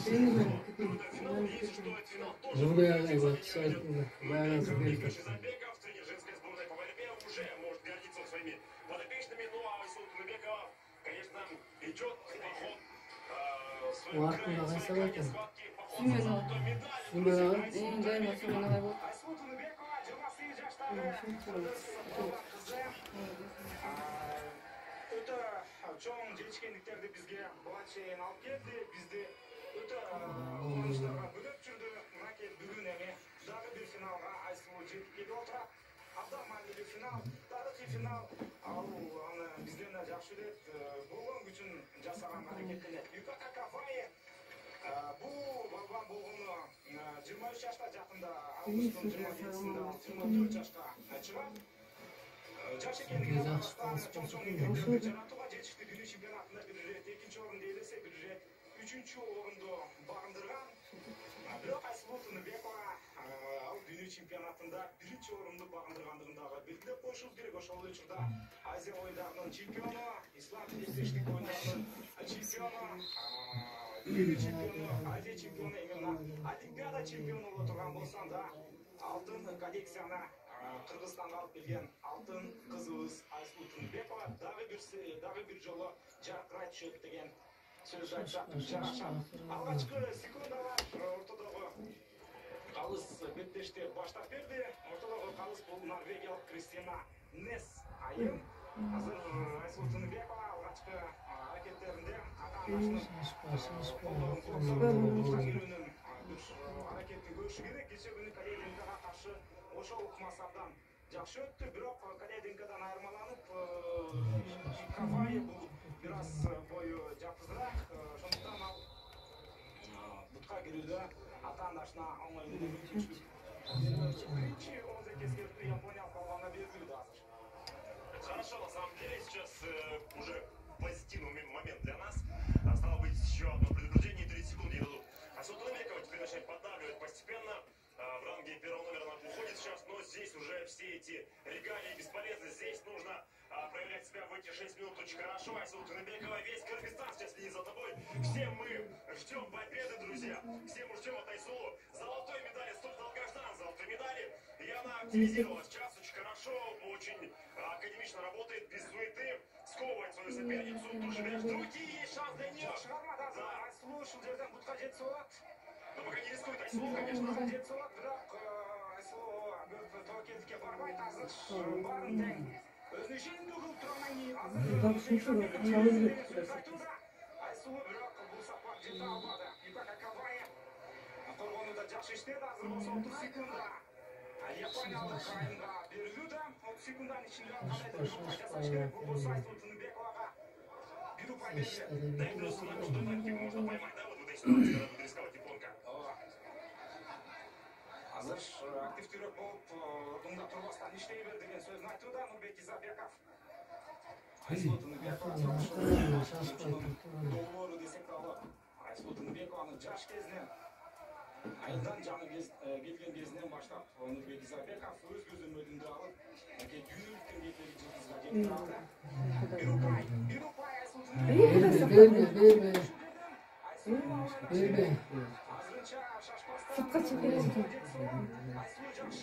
Өтө чоң жетишкендиктерди бизге буга чейин алып келди. Бизди өтө кубанычтарга бөлөп жүрдү. Мынакей бүгүн эми дагы бир финалга Айсулуу жетип келип отурат. Абдан маанилүү финал, тарыхый финал. Ал аны бизден да жакшы билет. Болгон күчүн жасаган аракеттенет. Юкака Кавае бул балбан болгону 23 жашта, жакында августтун 27-синде 24 жашка чыгат. Жаш экендигине карабастан чоң ийгиликтерди жаратууга жетишти. Дүйнө чемпионатында бир ирет экинчи орунду ээлесе, бир ирет үчүнчү орунду багындырган. Бирок Айсулуу Тыныбекова ал дүйнө чемпионатында биринчи орунду багындыргандыгын дагы белгилеп коюшубуз керек. Ошол учурда Азия оюндарынын чемпиону, ислам тилектештик оюндарынын чемпиону, эл чемпиону, Азия чемпиону, эми мына Олимпиада чемпиону боло турган болсоң да алтын коллекцияны Кыргызстанга алып келген алтын кызыбыз Айсулуу Тыныбекова дагы бир жолу жаркырай түшөт деген сөз айтсак жарашат. Алгачкы секундалар ортодогу калыс беттешти баштап берди. Ортодогу калыс бул норвегиялык Кристина Несс айым. Азыр Айсулуу Тыныбекова алгачкы аракеттеринде ата-анасынын аракетин көрүшү керек. Кечээ күнү Калединкага каршы ошол укмасардан жакшы өттү, бирок Калединкадан айырмаланып Кавае бул бир аз бою жапызыраак. Ошондуктан ал бутка кирүүдө ата-анасына оңой эле мүмкүнчүлүк. Биринчи озек эскертүү япониялык балбанга берилүүдө азыр. Хорошо, на самом деле сейчас уже позитивный момент для нас. Стало быть еще одно предупреждение, 30 секунд ей дадут. Айсулуу Тыныбекова теперь начинает поддавливать постепенно. В ранге первого номера она уходит сейчас, но здесь уже все эти регалии бесполезны. Здесь нужно проявлять себя в эти 6 минут очень хорошо. Айсулуу Тыныбекова, весь Кыргызстан сейчас следит за тобой. Все мы ждем победы, друзья. Все мы ждем от Айсулу золотой медали, столь долгожданной золотой медали. И она активизировалась сейчас очень хорошо, очень академично работает, без суеты, сковывает свою соперницу. Тут же берешь другие, есть шанс для нее. Айсулуу ушул жерден бутка жетсе болот. Но пока не рискует Айсулуу, конечно. Жетсе болот, бирок Айсулуу тобокелдикке барбайт. Азыр баарын тең өзүнүн ишенимдүү кылып тургандан кийин Айсулуу бирок бул сапар жете албады. Юкака Кавае коргонууда жакшы иштеди. Азыр болсо 30 секундда япониялык айымга берилүүдө. 30 секунддун ичинде кандай да бир упай жасаш керек. Бул болсо Айсулуу Тыныбековага бир упай берилет. Да и плюс на что тактику можно поймать, да, вот в этой ситуации, когда будет рисковать японка. Азыр активдүүрөөк болуп, ордунда турбастан иштей бер деген сөзүн айтууда Нурбек Изабеков. Айсулуу Тыныбекова долбоору десек дагы Айсулуу Тыныбекованын жаш кезинен, айылдан жаны келген кезинен баштап Нурбек Изабеков өз көзөмөлүндө алып, дүйнөлүктүн кетеги жылдызга жетип алды. Бир упай Айсулуу Тыныбекова. Азырынча шашпастан Сыртқа чекересің. Айсулуу жакшы.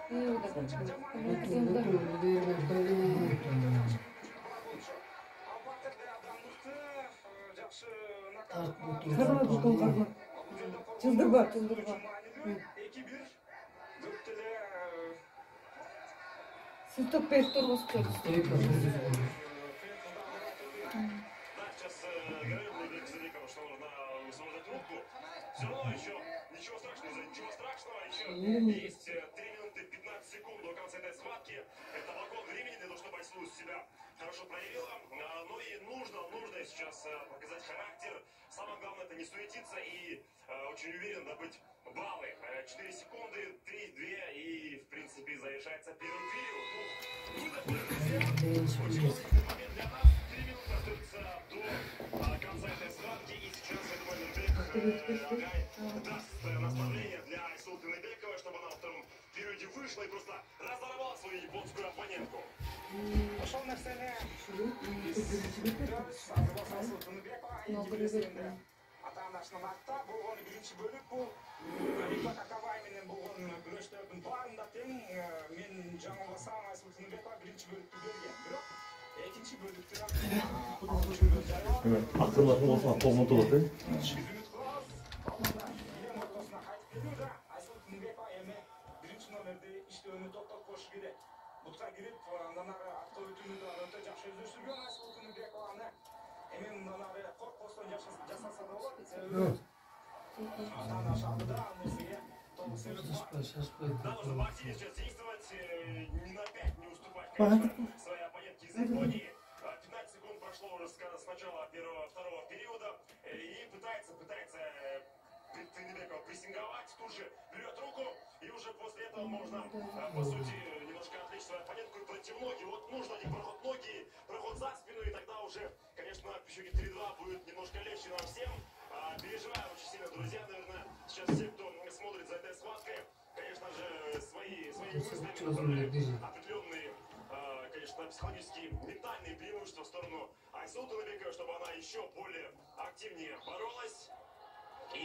Karma butun karma. Çıldırma. 2-1. Көптөлө Сылтып беріп тұр осы Да, сейчас говорил Нурбек Изабеков, что нужно высвобождать руку. Все равно еще ничего страшного, еще есть 3 минуты 15 секунд до конца этой схватки. Это вагон времени для того, чтобы Айсулуу себя хорошо проявила. Но и нужно сейчас показать характер. Самое главное это не суетиться и очень уверенно добыть баллы. 4 секунды, 3, 2 и в принципе завершается первым период. Очень важный момент для нас. 3 минуты остается до конца этой схватки. И сейчас, я думаю, Нурбек даст наставление для Айсулуу Тыныбековой, чтобы она во втором периоде вышла и просто разорвала свою японскую оппонентку. ошол нерсени Айсулуу Тыныбекова эки ата-анасынан артта болған бірінші бөлік бұл Рифат Акабай менен болған күрөштөрдүн баарында тең мен жаңылбасам Айсул Тыныбекова бірінші бөлүктү берген. Бирок экинчи бөлүктү Актерлардың болсына қолын толады. Айсул Тыныбекова эми биринчи номерде иштөөнү токтотуп коюш керек. Бутка кирип, андан ары авто өтүүнү да өтө жакшы өздөштүргөн Айсул Тыныбекованы эми мындан ары коркпостон жасаса да болот. Ата-ана шагында ал нерсеге толук себеп бар. Да, нужно поактивнее сейчас действовать, ни на 5 не уступать, конечно, своей оппонентке из Японии. 15 секунд прошло уже с начала второго периода, и пытается Тыныбекова прессинговать, тут же берет руку, и уже после этого можно, по сути, немножко отвлечь свою оппонентку и пройти в ноги. Вот нужно один проход ноги, проход за спину, и тогда уже, конечно, в счете 3-2 будет немножко легче нам всем. Переживаем очень сильно, друзья, наверное, сейчас все, кто смотрит за этой схваткой, конечно же, свои мысли определенные, конечно, психологические, ментальные преимущества в сторону Айсулы Тыныбековой, чтобы она еще более активнее боролась. И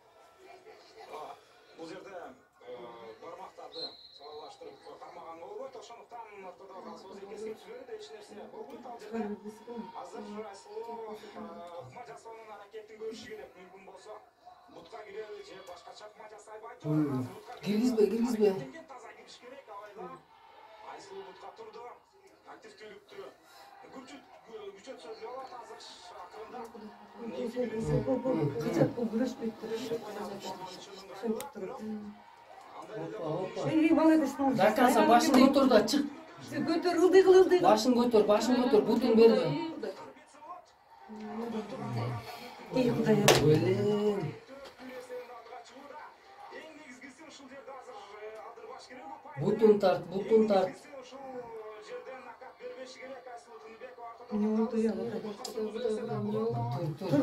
Бул жерде бармактарды салалаштырып кармаган болбойт, ошондуктан ортодо сөз экеске түзөлөт, эч нерсе болбойт ал жерде. Азыр Айсулуу ыкма жасоонун аракетин көрүш керек, мүмкүн болсо бутка киреби же башкача ыкма жасайбы айтпайм. Киргизбе. Таза кириш керек, алайда Айсулуу бутка турду, активдүүлүктү күчөтсө болот азыр акырында. Кычат бул күрөшпөйт. Заканса башын көтөр да чык. Көтөр, ылдый. Башын көтөр, бутун бербе. Эй, Кудайым. Блин. Бутун тарт. Не oldu ya? Тур.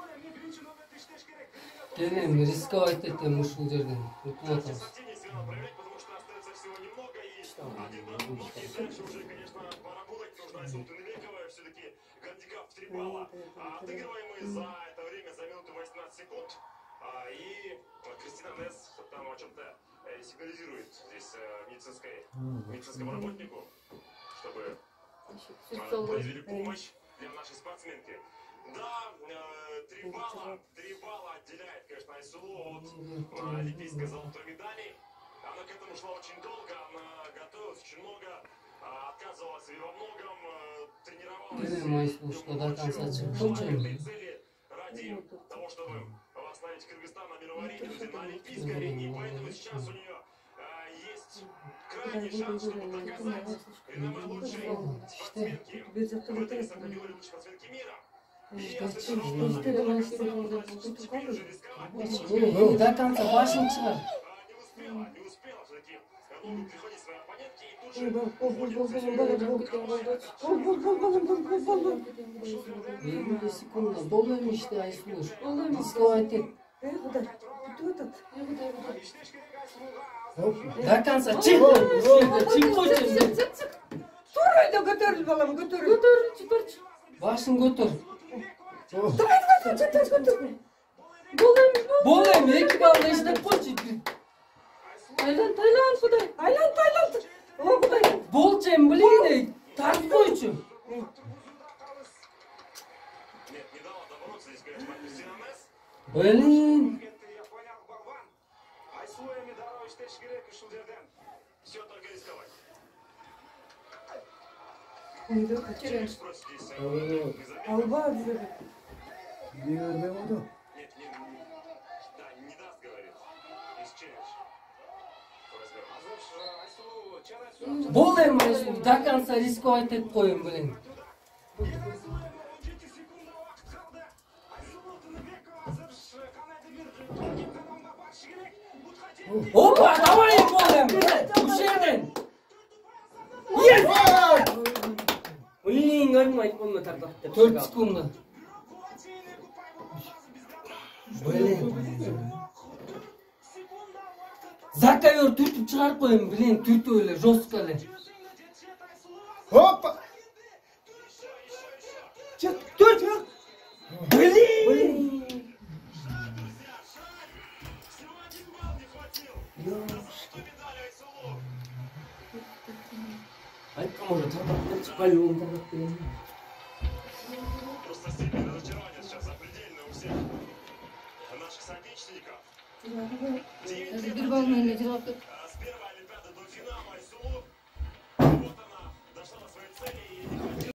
Келем, рисковать этем ушул жерден. Утуп атабыз. проверять, потому что остается всего немного, и один проход ноги, и дальше уже, конечно, поработать нужно Айсулу Тыныбековой, все-таки гандикап в 3 балла. Отыгрываемый за это время, за минуту 18 секунд. И Кристина Несс там о чем-то сигнализирует здесь медицинскому работнику, чтобы произвели помощь для нашей спортсменки. Да, 3 балла отделяет, конечно, Айсулу от олимпийской золотой медали. Она к этому шла очень долго, она готовилась очень много, отказывалась и во многом, тренировалась этой цели ради того, чтобы восстановить Кыргызстан на мировой арене, на олимпийской арене. И поэтому сейчас у нее есть крайний шанс, чтобы доказать реноме лучшей спортсменки в этой весовой категории лучшей спортсменки мира. И особенно До конца башын чыгар. не успела все-таки ногу приходить своей оппонентке, и тут же 20 секунд. Болду эми иште Айсулуш. Рисковать эт. Эй, Кудай, бүтүп атат. До конца чык. Чык койчу. Тур айда көтөрүл балам, көтөрүл. Башын көтөр. Көтөр. Бол эми 2 балда иштеп койчу. Айлан, Кудай. Айлан. О, Кудай. Болчем, блин, тартып койчу. нет, не дала добороться здесь, конечно, Кристина Несс. Блин. Все только рисковать. Үйдө Челлендж просто здесь не алба жүрөт. Нет, да, не даст, говорит. Есть челлендж. Возьмем. Бол эми Айсулуш, до конца рисковать этип коюм, блин. Опа, давай, болем! Ушерден! Yes! Блин, нормально айфонна тартапты. 4 секунда. Блин. За ковер түртүп чыгарып коем, блин, түртүп эле, жестко эле. Опа! Блин! Может, так пальму так. Просто степень разочарования сейчас запредельная у всех наших соотечественников. 9 лет Bir balını ne cevap